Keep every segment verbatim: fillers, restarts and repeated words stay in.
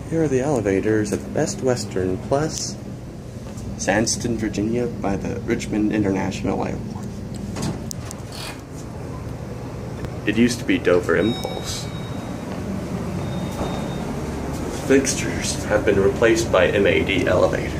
Here are the elevators at the Best Western Plus, Sandston, Virginia, by the Richmond International Airport. It used to be Dover Impulse. Fixtures have been replaced by M A D elevator.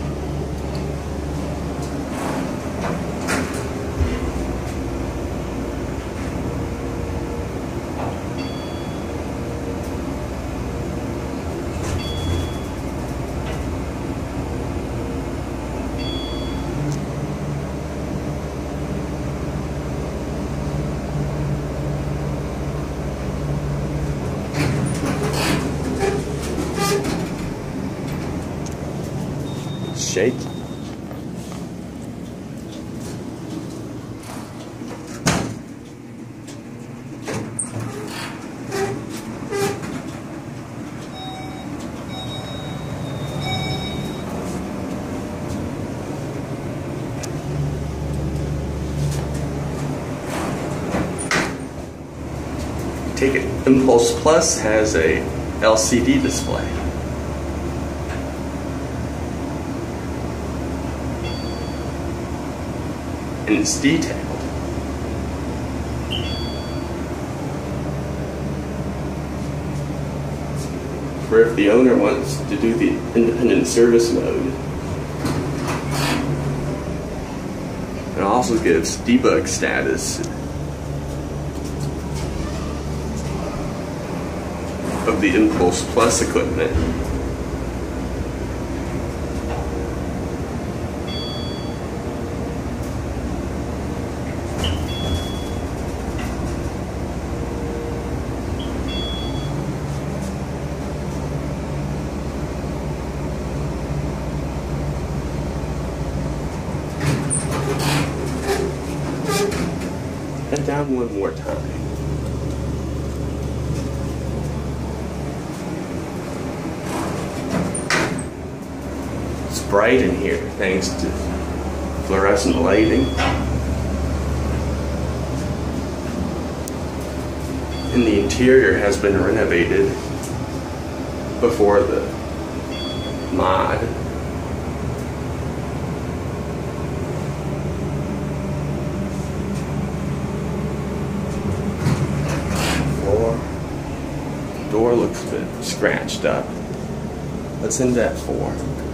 Shake. Take it. Impulse Plus has a L C D display. And it's detailed. For if the owner wants to do the independent service mode. It also gives debug status of the Impulse Plus equipment. And down one more time. It's bright in here thanks to fluorescent lighting. And the interior has been renovated before the mod. Door looks a bit scratched up. What's in that for?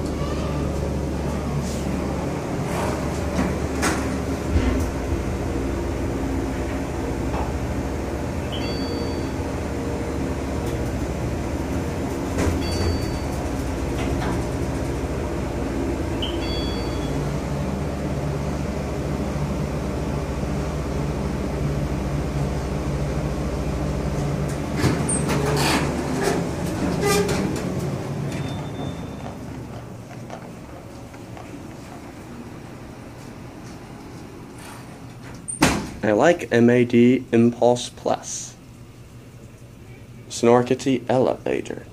I like M A D Impulse Plus. Snorkety Elevator.